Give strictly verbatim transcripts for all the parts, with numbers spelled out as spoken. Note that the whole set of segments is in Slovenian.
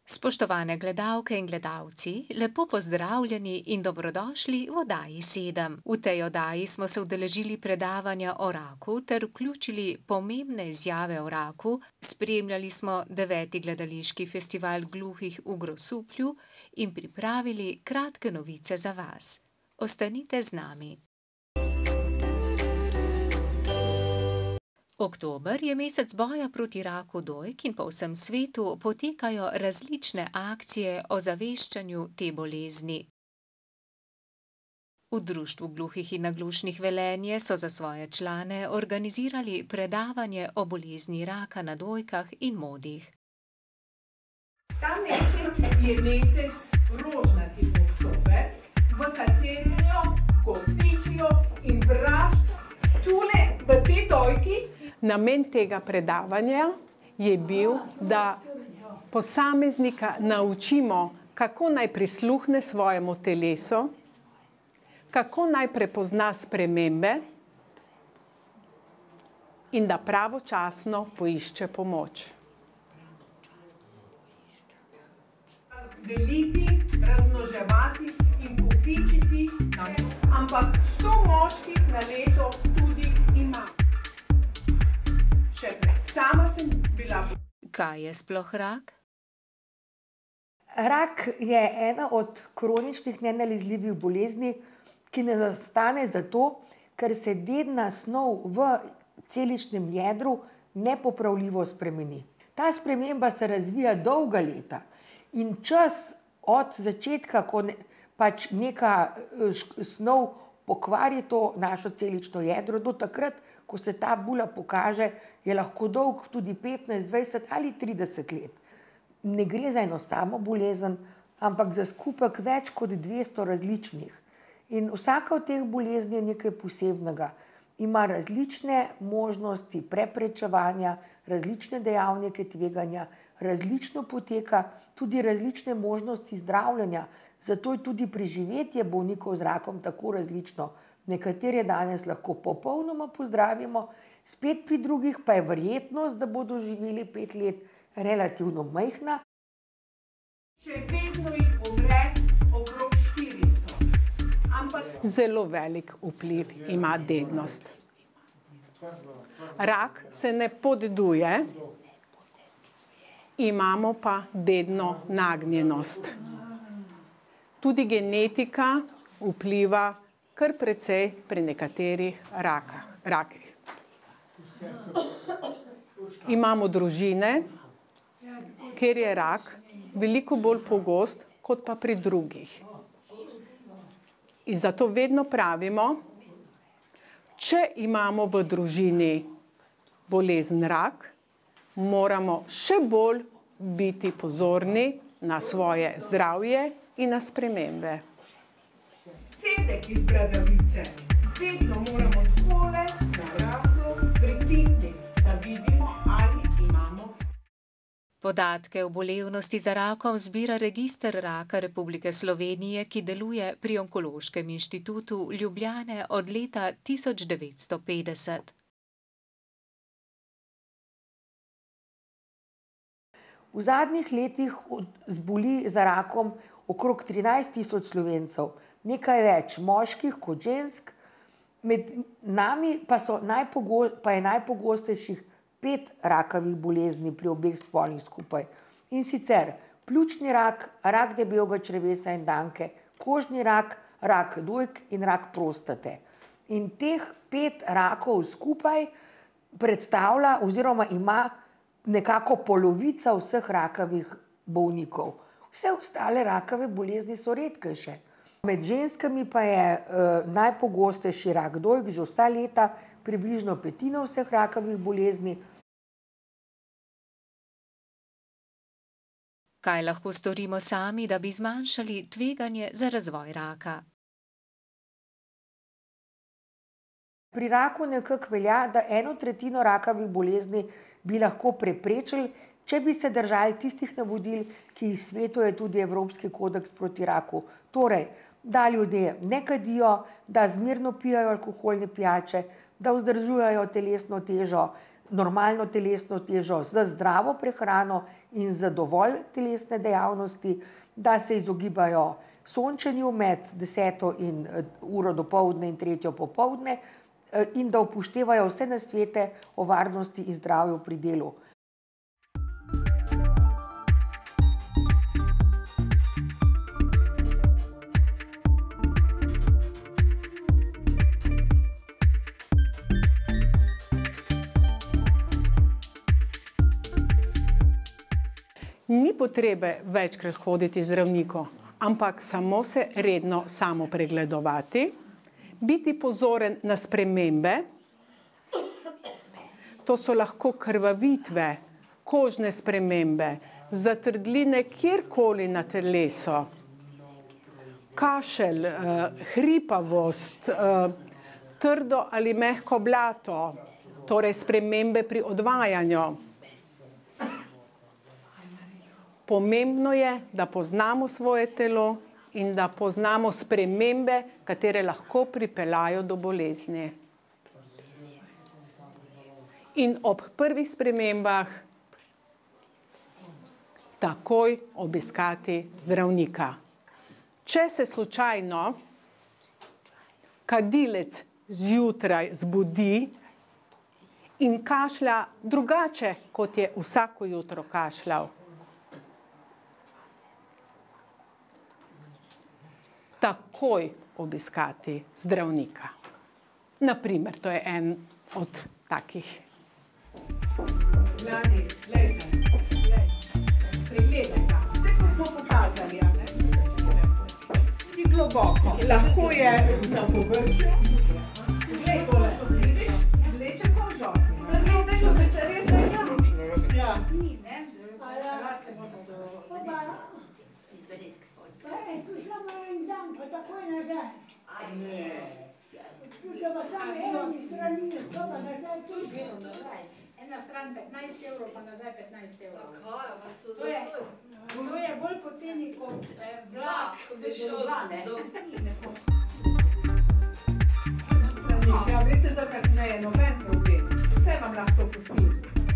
Spoštovane gledalke in gledalci, lepo pozdravljeni in dobrodošli v oddaji sedem. V tej oddaji smo se udeležili predavanja o raku ter vključili pomembne izjave o raku, spremljali smo deveti gledališki festival gluhih v Grosuplju in pripravili kratke novice za vas. Ostanite z nami. Oktober je mesec boja proti raku dojk in po vsem svetu potekajo različne akcije o zaveščanju te bolezni. V Društvu gluhih in naglušnih Velenje so za svoje člane organizirali predavanje o bolezni raka na dojkah in modih. Ta mesec je mesec rožnati oktober, v katerem kopičijo in praščijo tule v tej dojki. Namen tega predavanja je bil, da posameznika naučimo, kako naj prisluhne svojemu telesu, kako naj prepozna spremembe in da pravočasno poišče pomoč. Deliti, razmnoževati in kopičiti, ampak sto moških na leto tudi ima. Sama sem bila. Kaj je sploh rak? Rak je ena od kroničnih nenalezljivih bolezni, ki ne nastane zato, ker se dedna snov v celičnem jedru nepopravljivo spremeni. Ta sprememba se razvija dolga leta in čas od začetka, ko ne, pač neka snov pokvari to našo celično jedro, do takrat, ko se ta bula pokaže, je lahko dolg tudi petnajst, dvajset ali trideset let. Ne gre za eno samo bolezen, ampak za skupek več kot dvesto različnih. In vsaka od teh bolezni je nekaj posebnega. Ima različne možnosti preprečevanja, različne dejavnike tveganja, različno poteka, tudi različne možnosti zdravljenja. Zato je tudi preživetje bolnikov z rakom tako različno. Nekatere danes lahko popolnoma pozdravimo, spet pri drugih pa je verjetnost, da bodo živeli pet let, relativno majhna. Še vedno jih umre okrog štiristo. Ampak... Zelo velik vpliv ima dednost. Rak se ne podeduje, imamo pa dedno nagnjenost. Tudi genetika vpliva kar precej pri nekaterih rakah, rakih. Imamo družine, kjer je rak veliko bolj pogost kot pa pri drugih. In zato vedno pravimo, če imamo v družini bolezen rak, moramo še bolj biti pozorni na svoje zdravje in na spremembe. Sedek iz bradavice. Vedno moramo takole na rahlo pritisniti, da vidimo, ali imamo. Podatke o bolevnosti za rakom zbira Register raka Republike Slovenije, ki deluje pri Onkološkem inštitutu Ljubljane od leta tisoč devetsto petdeset. V zadnjih letih zboli za rakom okrog trinajst tisoč Slovencev. Nekaj več moških kot žensk, med nami pa, so najpogo, pa je najpogostejših pet rakavih bolezni pri obeh spolih skupaj. In sicer pljučni rak, rak debelega črevesa in danke, kožni rak, rak dojk in rak prostate. In teh pet rakov skupaj predstavlja oziroma ima nekako polovica vseh rakavih bolnikov. Vse ostale rakave bolezni so redkejše. Med ženskami pa je uh, najpogostejši rak dojk že vsa leta, približno petina vseh rakavih bolezni. Kaj lahko storimo sami, da bi zmanjšali tveganje za razvoj raka? Pri raku nekako velja, da eno tretjino rakavih bolezni bi lahko preprečili, če bi se držali tistih navodil, ki jih svetuje tudi Evropski kodeks proti raku. Torej, da ljudje ne kadijo, da zmerno pijajo alkoholne pijače, da vzdržujejo telesno težo, normalno telesno težo z zdravo prehrano in z dovolj telesne dejavnosti, da se izogibajo sončenju med deseto in uro dopoldne in tretjo popoldne in da upoštevajo vse nasvete o varnosti in zdravju pri delu. Ni potrebe večkrat hoditi zdravniku, ampak samo se redno samo pregledovati, biti pozoren na spremembe, to so lahko krvavitve, kožne spremembe, zatrdline kjerkoli na telesu, kašelj, hripavost, trdo ali mehko blato, torej spremembe pri odvajanju. Pomembno je, da poznamo svoje telo in da poznamo spremembe, katere lahko pripeljajo do bolezni. In ob prvih spremembah takoj obiskati zdravnika. Če se slučajno kadilec zjutraj zbudi in kašlja drugače, kot je vsako jutro kašljal, takoj obiskati zdravnika. Naprimer, to je en od takih. Vladi, glejte, pregledaj ga. Vse, ko smo pokazali, a ne? Ti globoko. Lahko je na površju. Glej, tole. Vleče kožo. Zagledaj, ko se če res je. Ja. Ni, ne? Rad se bomo do... E, tu samo en dan, pa takoj nazaj. Ne. Tu so pa samo eni strani, to pa nazaj tudi. Ena stran petnajst evrov, pa nazaj petnajst evrov. Kaj, pa to To je, zastoj. to je bolj poceni kot vlak, Ko do bi šel Ljubljane. do... Ja, veste za kasneje, noben problem. Vse vam lahko pustim.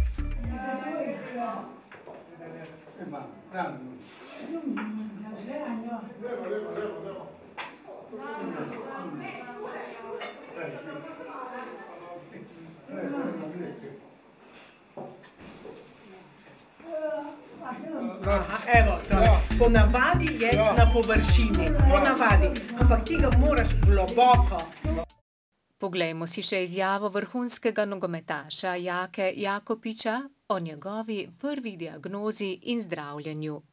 Aha, evo, ponavadi je na površini, ponavadi, ampak ti ga moraš globoko. Poglejmo si še izjavo vrhunskega nogometaša Jake Jakopiča o njegovi prvi diagnozi in zdravljenju.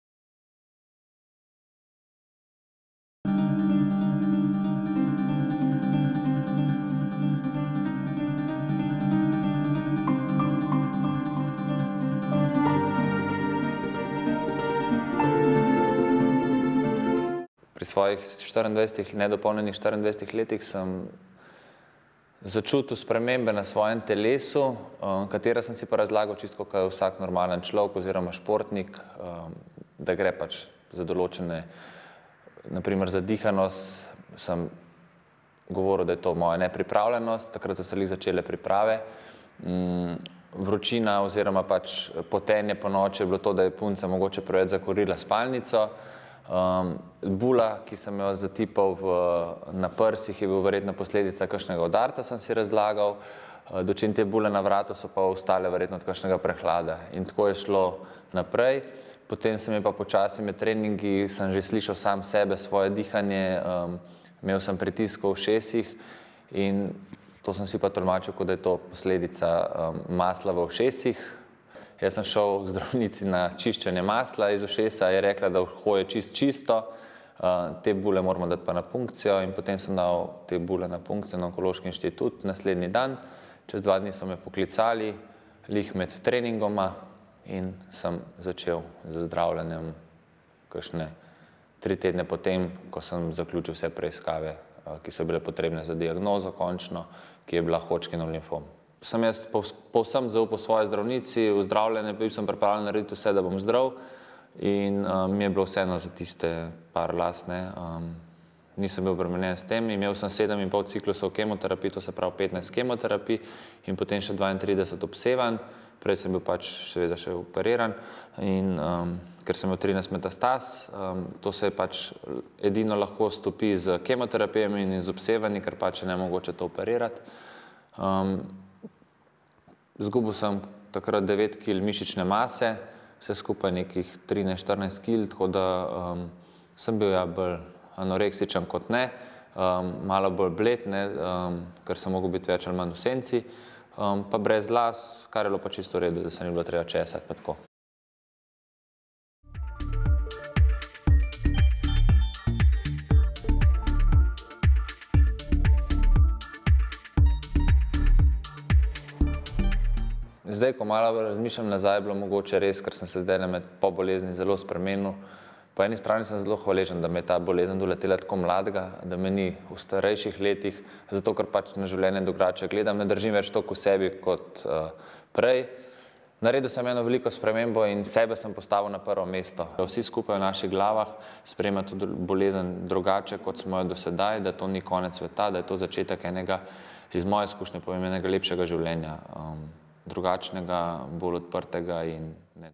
Pri svojih štiriindvajsetih, nedopolnjenih štiriindvajsetih letih sem začutil spremembe na svojem telesu, katera sem si pa razlagal čisto kot vsak normalen človek oziroma športnik, da gre pač za določene, naprimer za dihanost, sem govoril, da je to moja nepripravljenost, takrat so se lih začele priprave. Vročina oziroma pač potenje po noči je bilo to, da je punca mogoče preveč zakurila spalnico. Um, bula, ki sem jo zatipal v, na prsih, je bil verjetno posledica kakšnega udarca, sem si razlagal. Uh, dočim te bule na vratu so pa ostale verjetno od kakšnega prehlada. In tako je šlo naprej. Potem sem je pa počasi med treningi, sem že slišal sam sebe, svoje dihanje, um, imel sem pritisk v ušesih in to sem si pa tolmačil, kot da je to posledica um, masla v ušesih. Jaz sem šel k zdravnici na čiščenje masla iz ušesa, je rekla, da uho je čist čisto, te bule moramo dati pa na punkcijo in potem sem dal te bule na punkcijo na Onkološki inštitut naslednji dan. Čez dva dni so me poklicali, lih med treningoma in sem začel z zdravljenjem kakšne tri tedne potem, ko sem zaključil vse preiskave, ki so bile potrebne za diagnozo končno, ki je bila Hodgkinov limfom. Sem jaz povsem zaupal svoji zdravnici, v zdravljenje, bil sem pripravljen narediti vse, da bom zdrav in um, mi je bilo vseeno za tiste par las, ne, um, nisem bil obremenjen s tem. Imel sem sedem in pol ciklusov kemoterapij, to se pravi petnajst kemoterapij in potem še dvaintrideset obsevanj. Prej sem bil pač seveda še operiran in um, ker sem imel trinajst metastaz, um, to se pač edino lahko stopi z kemoterapijami in z obsevanji, ker pač je nemogoče to operirati. Um, zgubil sem takrat devet kil mišične mase, vse skupaj nekih trinajst štirinajst kil, tako da um, sem bil ja bolj anoreksičen kot ne, um, malo bolj bled, ne, um, ker sem mogel biti več ali manj v senci. Um, pa brez las, kar je bilo pa čisto v redu, da se ni bilo treba česati pa tako. Zdaj, ko malo razmišljam nazaj, je bilo mogoče res, ker sem se zdaj med po bolezni zelo spremenil. Po eni strani sem zelo hvaležen, da me je ta bolezen doletela tako mladega, da me ni v starejših letih, zato ker pač na življenje drugače gledam, ne držim več toliko v sebi kot uh, prej. Naredil sem eno veliko spremembo in sebe sem postavil na prvo mesto. Vsi skupaj v naših glavah sprejemajo to bolezen drugače, kot smo jo do sedaj, da to ni konec sveta, da je to začetek enega, iz moje izkušnje povem, enega lepšega življenja, um, drugačnega, bolj odprtega in ne.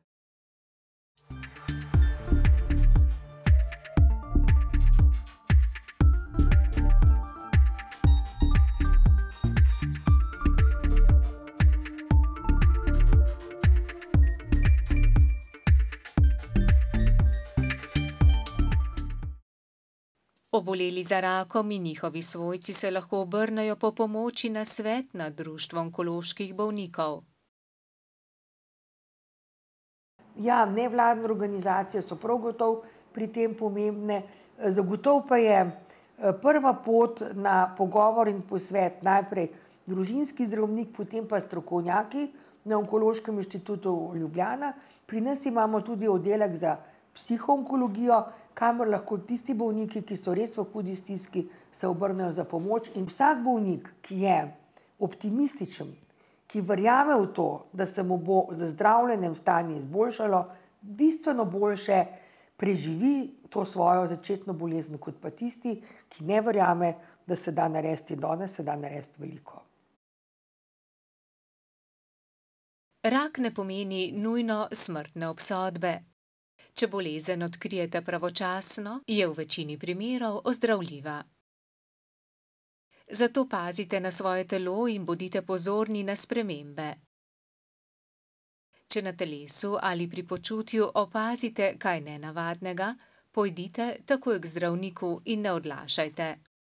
Oboleli za rakom in njihovi svojci se lahko obrnejo po pomoči na svet na Društvo onkoloških bolnikov. Ja, nevladne organizacije so prav gotovo pri tem pomembne. Zagotovo pa je prva pot na pogovor in posvet najprej družinski zdravnik, potem pa strokovnjaki na Onkološkem inštitutu Ljubljana. Pri nas imamo tudi oddelek za psihoonkologijo, kamor lahko tisti bolniki, ki so res v hudi stiski, se obrnejo za pomoč. In vsak bolnik, ki je optimističen, ki verjame v to, da se mu bo z zdravljenjem stanje izboljšalo, bistveno boljše preživi to svojo začetno bolezen, kot pa tisti, ki ne verjame, da se da narediti danes, se da narediti veliko. Rak ne pomeni nujno smrtne obsodbe. Če bolezen odkrijete pravočasno, je v večini primerov ozdravljiva. Zato pazite na svoje telo in bodite pozorni na spremembe. Če na telesu ali pri počutju opazite kaj nenavadnega, pojdite takoj k zdravniku in ne odlašajte.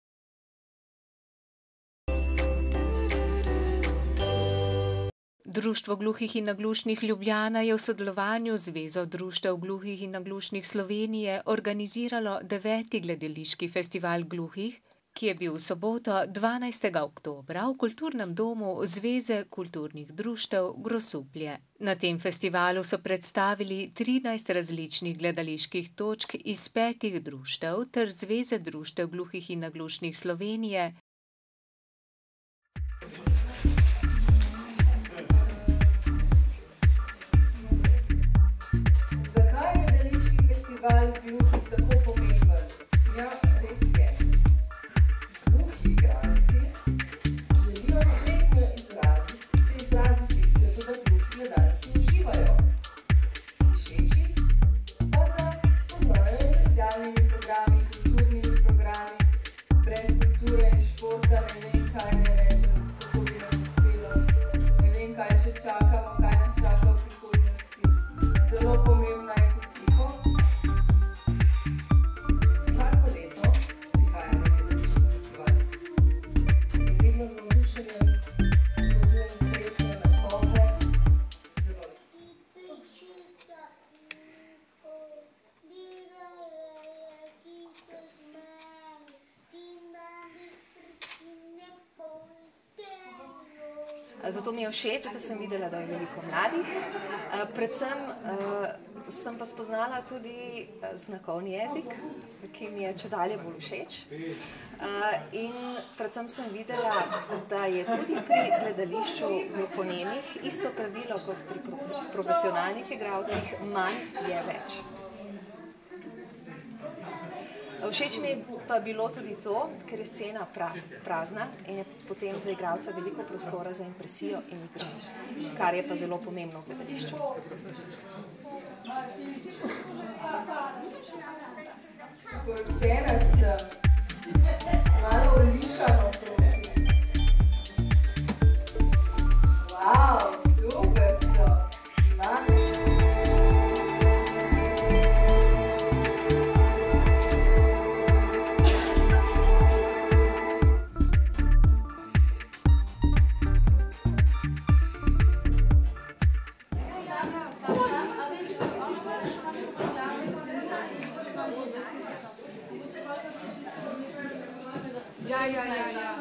Društvo gluhih in naglušnih Ljubljana je v sodelovanju z Zvezo društev gluhih in naglušnih Slovenije organiziralo deveti gledališki festival gluhih, ki je bil v soboto dvanajstega oktobra v Kulturnem domu Zveze kulturnih društev Grosuplje. Na tem festivalu so predstavili trinajst različnih gledaliških točk iz petih društev ter Zveze društev gluhih in naglušnih Slovenije. Festival gluhih tako pomemben. Ja, res je. Gluhi igralci želijo spretno izraziti, se izraziti, zato da gluhi gledalci uživajo. Slišeči pa da spoznajo med javnimi programi, kulturnimi programi, brez kulture in športa, ne vem, kaj ne rečem, kako bi nam uspelo, ne vem, kaj še čakamo, kaj nas čaka v prihodnosti. Zelo pomembna je tiho. Zato mi je všeč, da sem videla, da je veliko mladih. Predvsem sem pa spoznala tudi znakovni jezik, ki mi je čedalje bolj všeč. In predvsem sem videla, da je tudi pri gledališču gluhonemih isto pravilo kot pri profesionalnih igralcih, manj je več. Všeč mi je pa bilo tudi to, ker je scena prazna in je potem za igralca veliko prostora za impresijo in igranje, kar je pa zelo pomembno v gledališču. Malo ulišano, wow, super so. Ja, ja, ja, ja.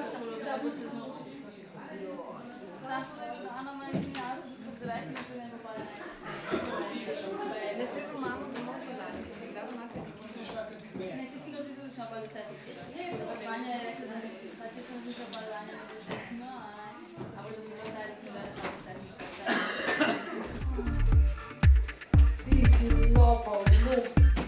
Ti si lopov, lup.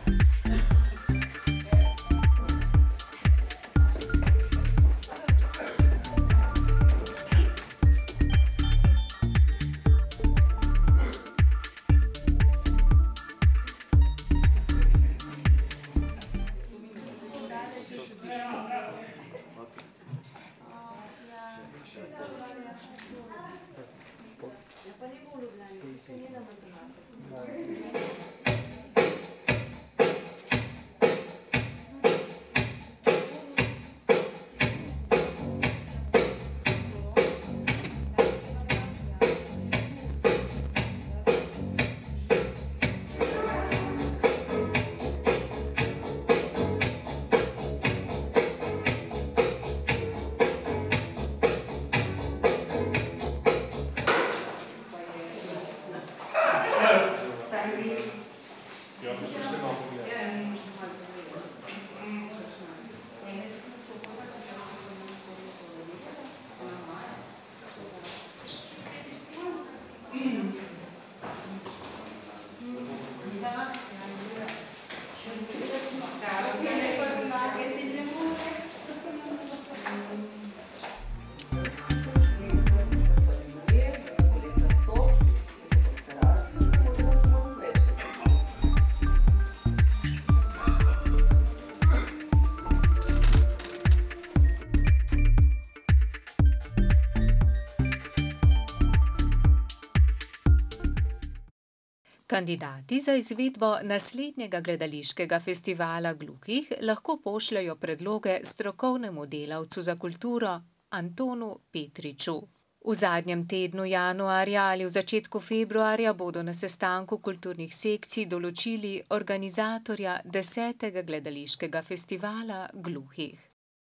Kandidati za izvedbo naslednjega gledališkega festivala gluhih lahko pošljajo predloge strokovnemu delavcu za kulturo Antonu Petriču. V zadnjem tednu januarja ali v začetku februarja bodo na sestanku kulturnih sekcij določili organizatorja desetega gledališkega festivala gluhih.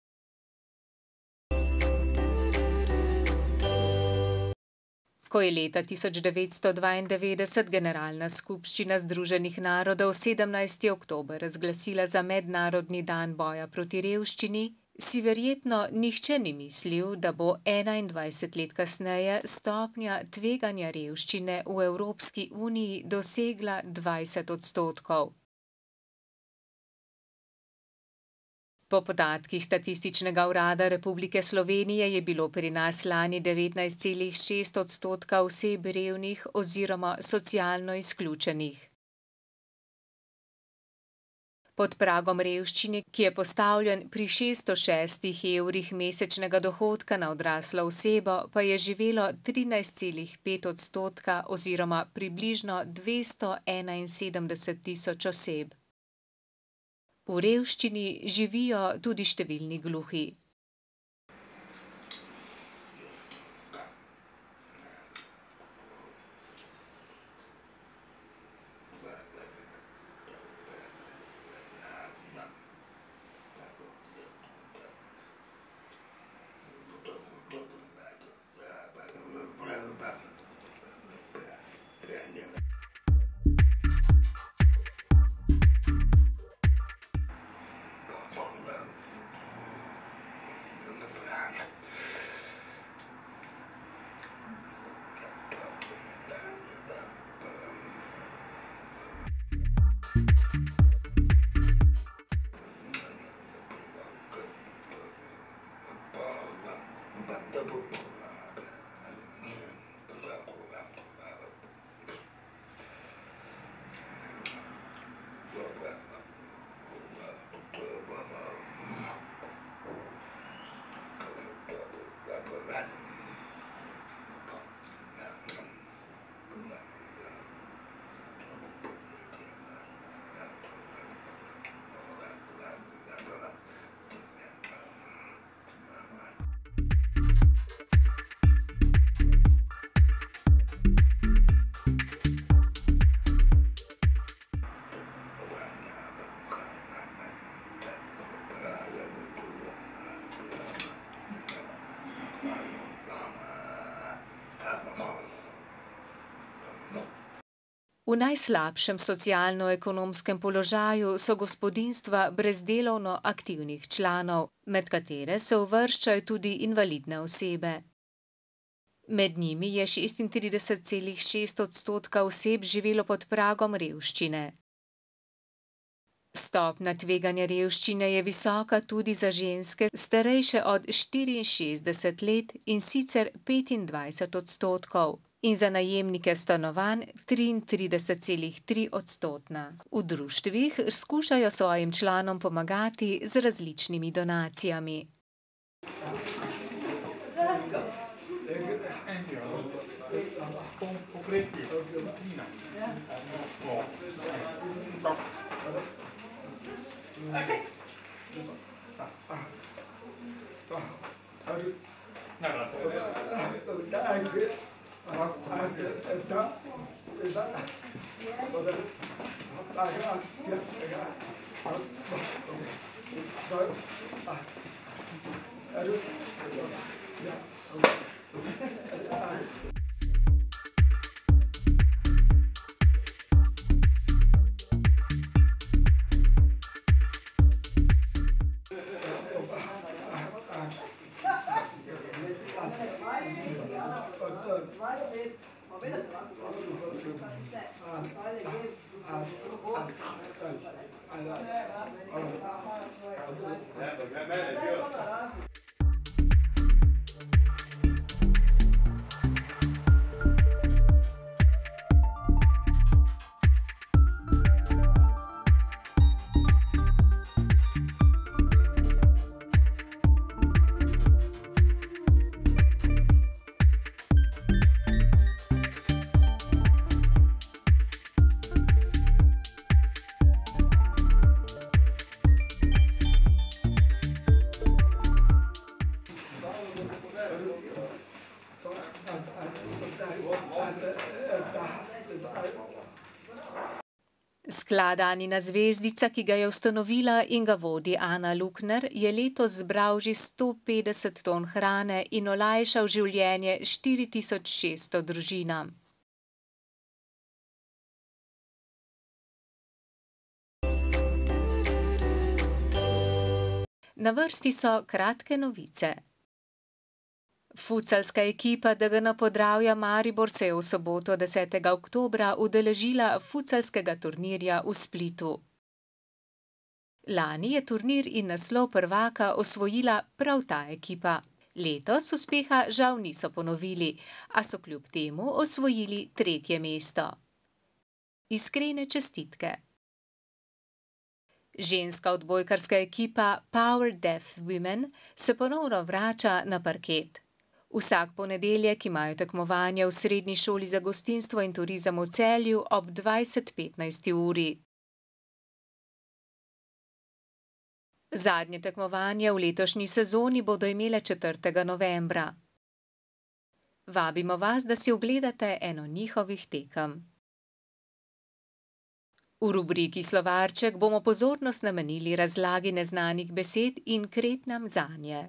Ko je leta tisoč devetsto dvaindevetdeset Generalna skupščina Združenih narodov sedemnajsti oktober razglasila za mednarodni dan boja proti revščini, si verjetno nihče ni mislil, da bo enaindvajset let kasneje stopnja tveganja revščine v Evropski uniji dosegla dvajset odstotkov. Po podatkih Statističnega urada Republike Slovenije je bilo pri nas lani devetnajst celih šest odstotka oseb revnih oziroma socialno izključenih. Pod pragom revščine, ki je postavljen pri šeststo šestih evrih mesečnega dohodka na odraslo osebo, pa je živelo trinajst celih pet odstotka oziroma približno dvesto enainsedemdeset tisoč oseb. V revščini živijo tudi številni gluhi. V najslabšem socialno-ekonomskem položaju so gospodinjstva brez delovno aktivnih članov, med katere se uvrščajo tudi invalidne osebe. Med njimi je šestintrideset celih šest odstotka oseb živelo pod pragom revščine. Stopnja tveganja revščine je visoka tudi za ženske, starejše od štiriinšestdeset let, in sicer petindvajset odstotkov, in za najemnike stanovanj triintrideset celih tri odstotna. V društvih skušajo svojim članom pomagati z različnimi donacijami. Sklad Anina zvezdica, ki ga je ustanovila in ga vodi Ana Lukner, je letos zbral že sto petdeset ton hrane in olajšal življenje štiri tisoč šeststo družinam. Na vrsti so kratke novice. Futsalska ekipa D G N Podravja Maribor se je v soboto desetega oktobra udeležila futsalskega turnirja v Splitu. Lani je turnir in naslov prvaka osvojila prav ta ekipa. Letos uspeha žal niso ponovili, a so kljub temu osvojili tretje mesto. Iskrene čestitke. Ženska odbojkarska ekipa Power Deaf Women se ponovno vrača na parket. Vsak ponedeljek imajo tekmovanje v Srednji šoli za gostinstvo in turizem v Celju ob dvajset petnajst uri. Zadnje tekmovanje v letošnji sezoni bodo imele četrtega novembra. Vabimo vas, da si ogledate eno njihovih tekem. V rubriki Slovarček bomo pozornost namenili razlagi neznanih besed in kretnjam zanje.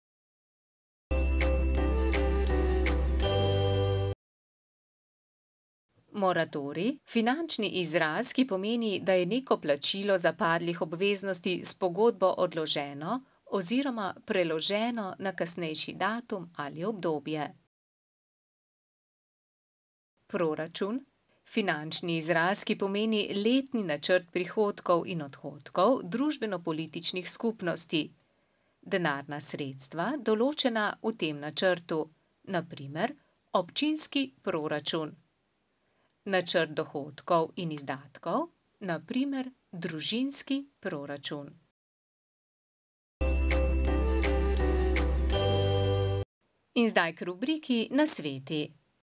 Moratorij, finančni izraz, ki pomeni, da je neko plačilo zapadlih obveznosti s pogodbo odloženo oziroma preloženo na kasnejši datum ali obdobje. Proračun, finančni izraz, ki pomeni letni načrt prihodkov in odhodkov družbeno-političnih skupnosti. denarna sredstva, določena v tem načrtu, na primer občinski proračun. Načrt dohodkov in izdatkov, na primer družinski proračun. In zdaj k rubriki Nasveti.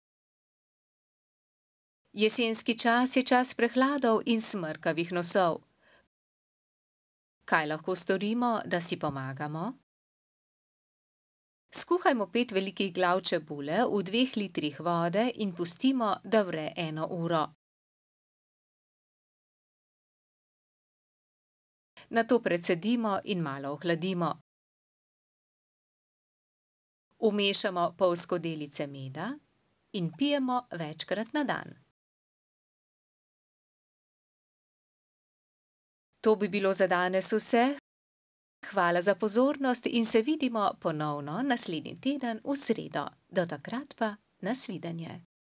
Jesenski čas je čas prehladov in smrkavih nosov. Kaj lahko storimo, da si pomagamo? Skuhajmo pet velikih glav čebule v dveh litrih vode in pustimo, da vre eno uro. Nato precedimo in malo ohladimo. Vmešamo pol skodelice meda in pijemo večkrat na dan. To bi bilo za danes vse. Hvala za pozornost in se vidimo ponovno naslednji teden v sredo. Do takrat pa nasvidenje.